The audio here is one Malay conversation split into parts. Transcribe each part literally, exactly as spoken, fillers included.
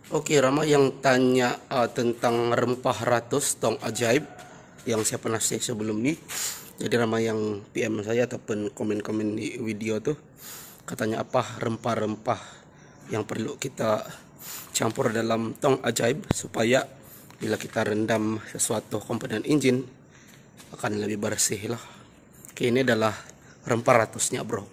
Oke, Rama yang tanya uh, tentang rempah ratus tong ajaib yang saya pernah share sebelum ini. Jadi Rama yang P M saya ataupun komen-komen di video tuh katanya apa rempah-rempah yang perlu kita campur dalam tong ajaib supaya bila kita rendam sesuatu komponen engine akan lebih bersih lah. Oke, ini adalah rempah ratusnya bro.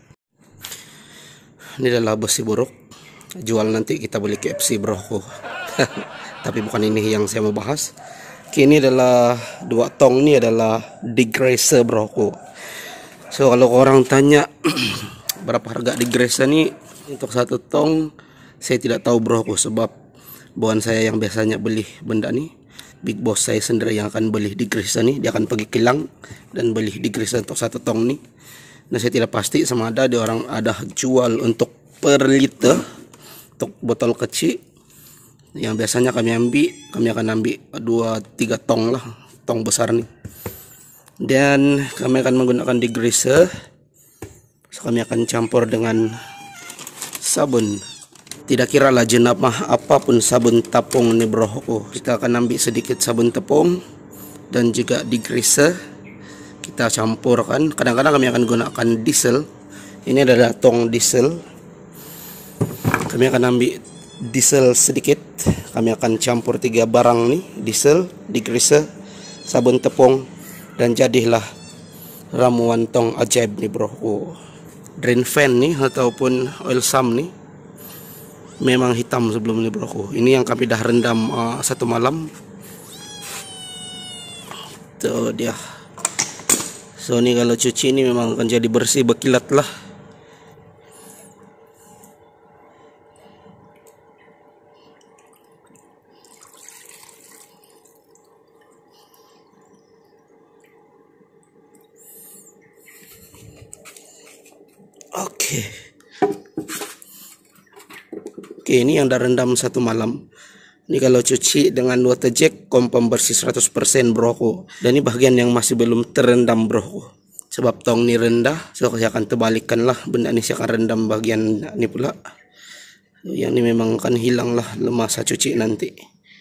Ini adalah besi buruk. Jual nanti kita beli K F C bro. Tapi bukan ini yang saya mau bahas. Ini adalah dua tong, ini adalah degreaser bro. So kalau orang tanya berapa harga degreaser nih untuk satu tong, saya tidak tahu bro, sebab bawahan saya yang biasanya beli benda nih, big boss saya sendiri yang akan beli degreaser nih, dia akan pergi kilang dan beli degreaser untuk satu tong nih. Nah saya tidak pasti sama ada di orang ada jual untuk per liter untuk botol kecil yang biasanya kami ambil, kami akan ambil dua tiga tong lah, tong besar nih, dan kami akan menggunakan degreaser. So, kami akan campur dengan sabun, tidak kira lah jenama apapun sabun tepung nih bro. Oh, kita akan ambil sedikit sabun tepung dan juga degreaser, kita campurkan. Kadang-kadang kami akan gunakan diesel, ini adalah tong diesel. Kami akan ambil diesel sedikit, kami akan campur tiga barang nih, diesel, degreaser, sabun tepung, dan jadilah ramuan tong ajaib nih bro. Oh, drain fan nih ataupun oil sump nih memang hitam sebelum nih bro. Oh, ini yang kami dah rendam uh, satu malam. Tuh dia. So ini kalau cuci ini memang akan jadi bersih, berkilat lah. Oke. Oke, ini yang dah rendam satu malam. Ini kalau cuci dengan water jet kompon bersih seratus persen bro. Dan ini bagian yang masih belum terendam bro. Sebab tong ini rendah, so saya akan terbalikkan lah benda ini, saya akan rendam bagian ini pula. Yang ini memang akan hilang lah lemas saya cuci nanti.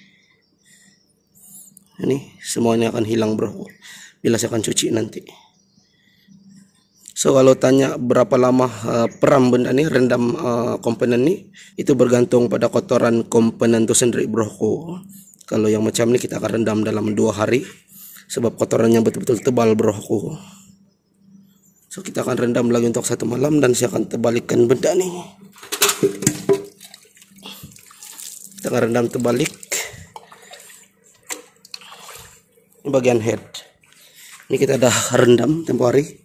Ini semuanya akan hilang bro bila saya akan cuci nanti. So kalau tanya berapa lama uh, peram benda ini rendam uh, komponen ini, itu bergantung pada kotoran komponen itu sendiri bro. Kalau yang macam ini kita akan rendam dalam dua hari, sebab kotorannya betul-betul tebal bro. So kita akan rendam lagi untuk satu malam dan saya akan terbalikkan benda ini. Kita akan rendam terbalik. Ini bagian head. Ini kita dah rendam tempoh hari.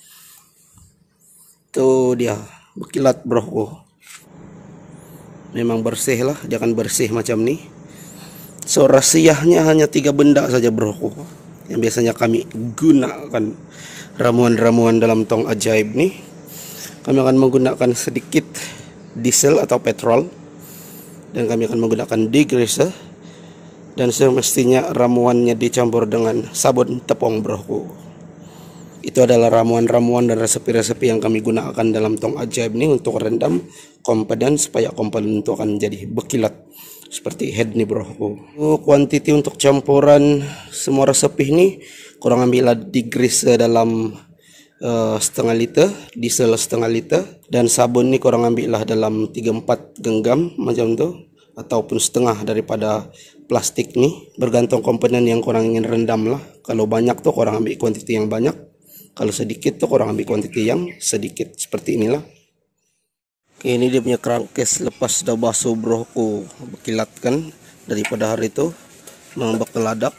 Tuh dia berkilat bro. Oh, memang bersih lah, dia akan bersih macam nih. So rahasianya hanya tiga benda saja bro, oh, yang biasanya kami gunakan ramuan-ramuan dalam tong ajaib nih. Kami akan menggunakan sedikit diesel atau petrol, dan kami akan menggunakan degreaser, dan semestinya ramuannya dicampur dengan sabun tepung bro. Oh, itu adalah ramuan-ramuan dan resepi-resepi yang kami gunakan dalam tong ajaib ini untuk rendam komponen supaya komponen itu akan jadi berkilat seperti head nih bro. Oh, kuantiti untuk campuran semua resepi ini kurang ambillah degreaser dalam uh, setengah liter, diesel setengah liter, dan sabun ini kurang ambillah dalam tiga empat genggam macam tu, ataupun setengah daripada plastik nih, bergantung komponen yang kurang ingin rendam lah. Kalau banyak tuh kurang ambil kuantiti yang banyak, kalau sedikit tuh kurang ambil kuantiti yang sedikit, seperti inilah. Oke, ini dia punya crankcase lepas dah basuh bro. Aku berkilat kan daripada hari itu memang berkeladak.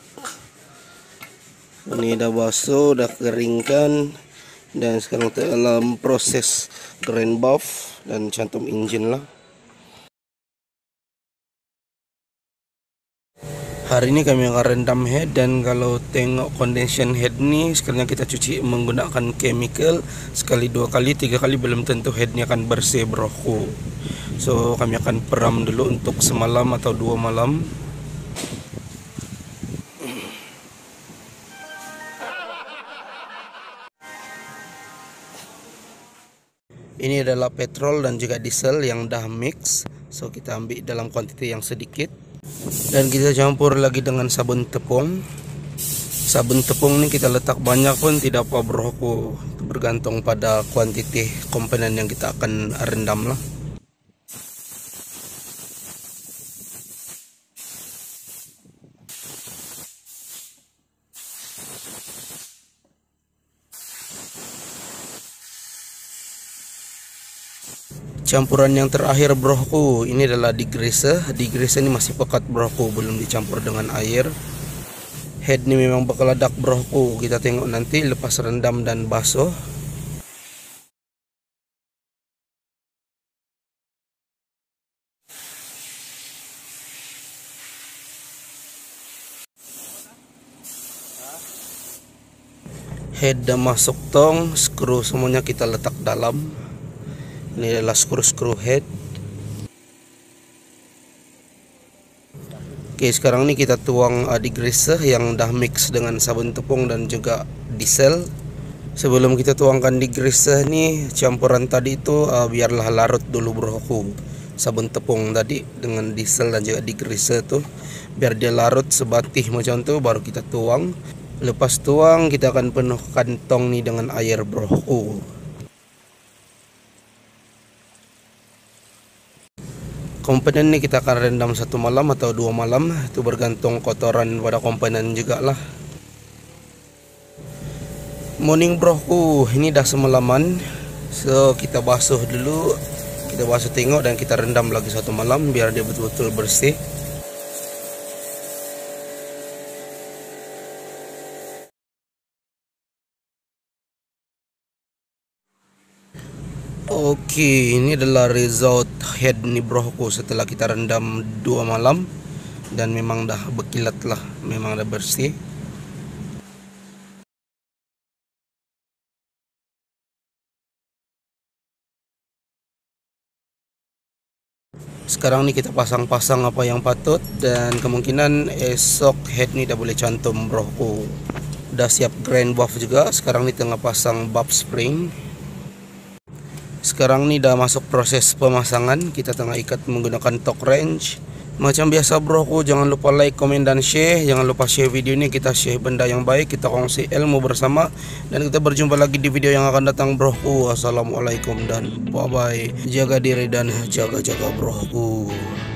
Ini dah basuh, dah keringkan, dan sekarang dalam proses grind buff dan cantum engine lah. Hari ini kami akan rendam head, dan kalau tengok condensation head ni sekalinya kita cuci menggunakan chemical sekali, dua kali, tiga kali belum tentu head ni akan bersih bro. So kami akan peram dulu untuk semalam atau dua malam. Ini adalah petrol dan juga diesel yang dah mix. So kita ambil dalam kuantiti yang sedikit dan kita campur lagi dengan sabun tepung. Sabun tepung ini kita letak banyak pun tidak apa broku, itu bergantung pada kuantiti komponen yang kita akan rendam lah. Campuran yang terakhir broku ini adalah digrease. Digrease ini masih pekat broku, belum dicampur dengan air. Head ini memang bakal ledak broku, kita tengok nanti lepas rendam dan basuh. Head dah masuk tong, skru semuanya kita letak dalam. Ini adalah skru-skru head. Oke, sekarang ini kita tuang uh, digrease yang dah mix dengan sabun tepung dan juga diesel. Sebelum kita tuangkan digrease ini, campuran tadi itu uh, biarlah larut dulu broku. Sabun tepung tadi dengan diesel dan juga digrease tuh, biar dia larut sebatih macam tuh, baru kita tuang. Lepas tuang kita akan penuhkan tong nih dengan air broku. Komponen ini kita akan rendam satu malam atau dua malam, itu bergantung kotoran pada komponen juga lah. Morning broku, ini dah semalaman, so kita basuh dulu, kita basuh tengok dan kita rendam lagi satu malam biar dia betul-betul bersih. Oke, ini adalah result head nih broku setelah kita rendam dua malam dan memang dah berkilat lah, memang dah bersih. Sekarang nih kita pasang-pasang apa yang patut dan kemungkinan esok head nih dah boleh cantum broku. Udah siap grind buff juga, sekarang nih tengah pasang buff spring. Sekarang nih dah masuk proses pemasangan, kita tengah ikat menggunakan torque wrench. Macam biasa broku, jangan lupa like, komen dan share. Jangan lupa share video ini, kita share benda yang baik, kita kongsi ilmu bersama. Dan kita berjumpa lagi di video yang akan datang broku. Assalamualaikum dan bye bye. Jaga diri dan jaga-jaga broku.